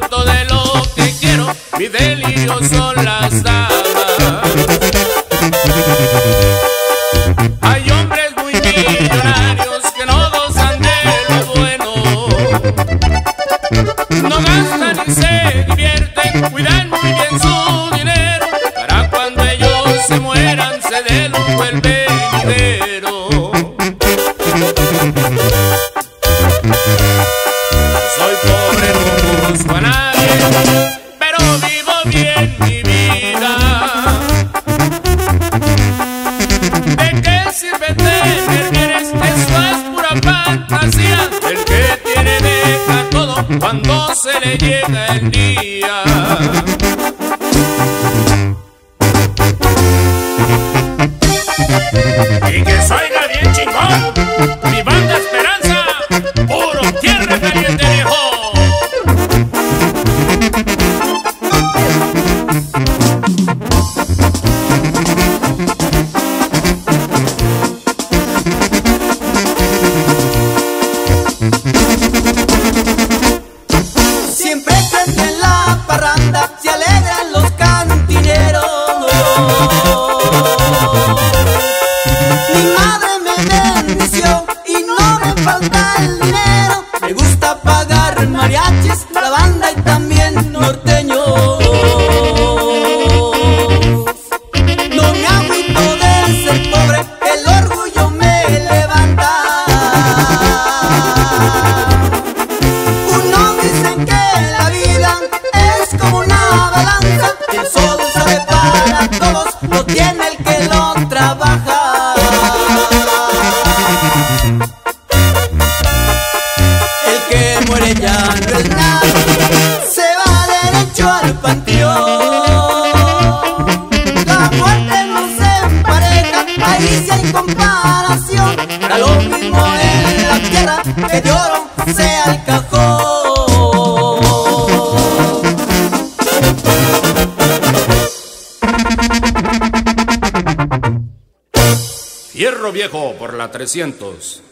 fruto de lo que quiero, mi delirio son las damas. Hay hombres muy millonarios que no gozan de lo bueno, no gastan ni se divierten, cuidan muy bien su dinero, para cuando ellos se mueran se den un buen venidero. Soy pobre, no busco a nadie, pero vivo bien mi vida. ¿De qué sirve tener bienes? Eso es pura fantasía. El que tiene deja todo cuando se le llega el día. Y que se oiga bien chingón, mi banda Esperanza, puro tierra caliente viejo. Siempre que en la parranda se alegran los cantineros. Mi madre me bendició y no me falta el dinero. Me gusta pagar mariachis, la banda y también norteños. No me agüito de ser pobre, el orgullo me levanta. Unos dicen que la vida es como una balanza, el sol sale para todos, lo tiene el que lo trabaja. El que muere ya no es nada, se va derecho al panteón. La muerte no se empareja, ahí sí hay comparación. Da lo mismo en la tierra que de oro sea el cajón. Fierro viejo por la 300.